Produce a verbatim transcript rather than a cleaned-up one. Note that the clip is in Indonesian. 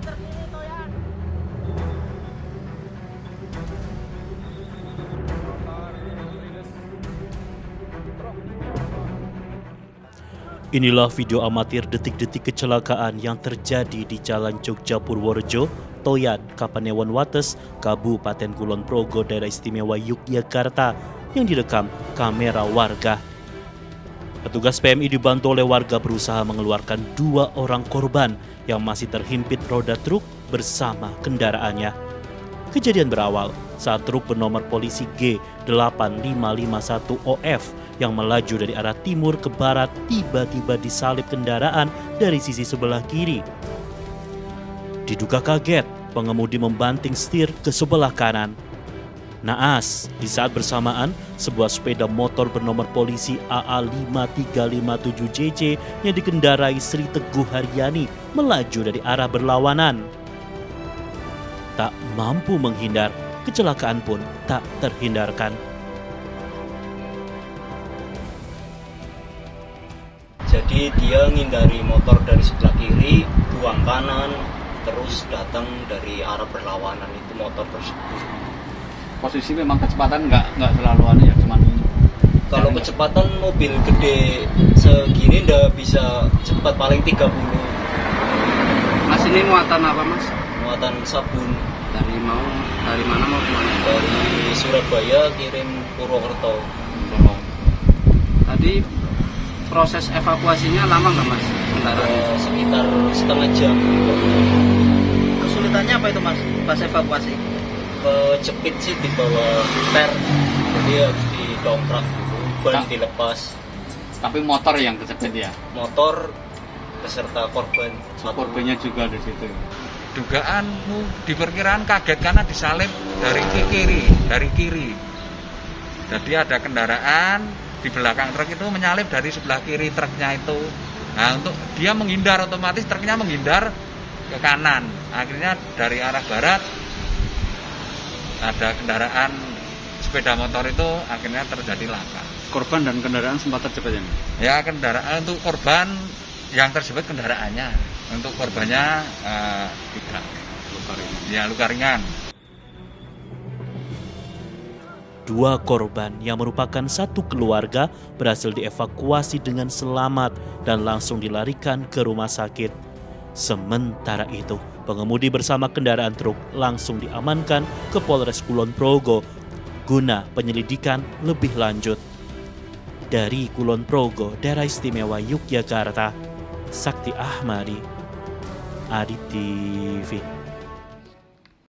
Inilah video amatir detik-detik kecelakaan yang terjadi di Jalan Jogja Purworejo, Toyan, Kapanewon Wates, Kabupaten Kulon Progo, Daerah Istimewa Yogyakarta yang direkam kamera warga. Petugas P M I dibantu oleh warga berusaha mengeluarkan dua orang korban yang masih terhimpit roda truk bersama kendaraannya. Kejadian berawal saat truk bernomor polisi G delapan lima lima satu O F yang melaju dari arah timur ke barat tiba-tiba disalip kendaraan dari sisi sebelah kiri. Diduga kaget, pengemudi membanting setir ke sebelah kanan. Naas, di saat bersamaan, sebuah sepeda motor bernomor polisi A A lima tiga lima tujuh J J yang dikendarai Sri Teguh Haryani melaju dari arah berlawanan. Tak mampu menghindar, kecelakaan pun tak terhindarkan. Jadi dia ngindari motor dari sebelah kiri, buang kanan, terus datang dari arah berlawanan itu motor tersebut. Posisi memang kecepatan nggak nggak selalu aneh ya, cuman kalau kecepatan mobil gede segini ndak bisa cepat, paling tiga puluh. Mas, ini muatan apa mas? Muatan sabun. Dari mau dari mana mau kemana? Dari Surabaya kirim Purwokerto. Tadi proses evakuasinya lama nggak mas? Uh, sekitar setengah jam. Kesulitannya apa itu mas pas evakuasi? Kejepit sih di bawah per, jadi harus didongkrak gitu, ban dilepas. Tapi motor yang kejepit ya? Motor beserta korban. Korbannya juga di situ. Dugaanmu diperkirakan kaget karena disalip dari kiri, dari kiri. Jadi ada kendaraan di belakang truk itu menyalip dari sebelah kiri truknya itu. Nah, untuk dia menghindar, otomatis truknya menghindar ke kanan. Akhirnya dari arah barat ada kendaraan sepeda motor itu akhirnya terjadi laka. Korban dan kendaraan sempat terjepit ya? Ya, kendaraan untuk korban yang terjepit kendaraannya. Untuk korbannya uh, tidak. Luka ringan. Ya, luka ringan. Dua korban yang merupakan satu keluarga berhasil dievakuasi dengan selamat dan langsung dilarikan ke rumah sakit. Sementara itu, pengemudi bersama kendaraan truk langsung diamankan ke Polres Kulon Progo guna penyelidikan lebih lanjut. Dari Kulon Progo, Daerah Istimewa Yogyakarta, Sakti Ahmadi, Adi T V.